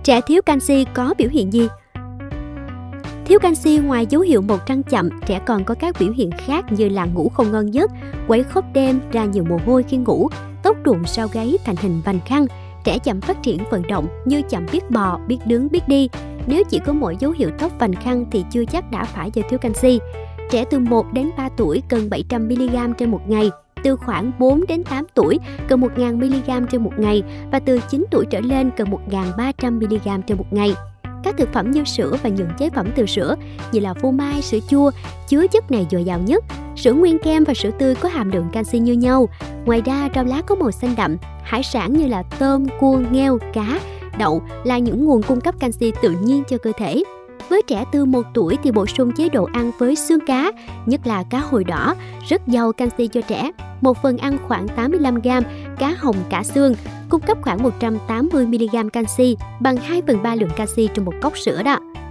Trẻ thiếu canxi có biểu hiện gì? Thiếu canxi ngoài dấu hiệu một trăng chậm, trẻ còn có các biểu hiện khác như là ngủ không ngon giấc, quấy khóc đêm, ra nhiều mồ hôi khi ngủ, tóc rụng sau gáy thành hình vành khăn, trẻ chậm phát triển vận động như chậm biết bò, biết đứng, biết đi. Nếu chỉ có mỗi dấu hiệu tóc vành khăn thì chưa chắc đã phải do thiếu canxi. Trẻ từ 1 đến 3 tuổi cần 700mg trên một ngày, từ khoảng 4 đến 8 tuổi cần 1000mg trên một ngày và từ 9 tuổi trở lên cần 1300mg trên một ngày. Các thực phẩm như sữa và những chế phẩm từ sữa như là phô mai, sữa chua chứa chất này dồi dào nhất. Sữa nguyên kem và sữa tươi có hàm lượng canxi như nhau. Ngoài ra, rau lá có màu xanh đậm, hải sản như là tôm, cua, nghêu, cá, đậu là những nguồn cung cấp canxi tự nhiên cho cơ thể. Với trẻ từ 1 tuổi thì bổ sung chế độ ăn với xương cá, nhất là cá hồi đỏ, rất giàu canxi cho trẻ. Một phần ăn khoảng 85g cá hồng cả xương, cung cấp khoảng 180mg canxi, bằng 2/3 lượng canxi trong một cốc sữa đó.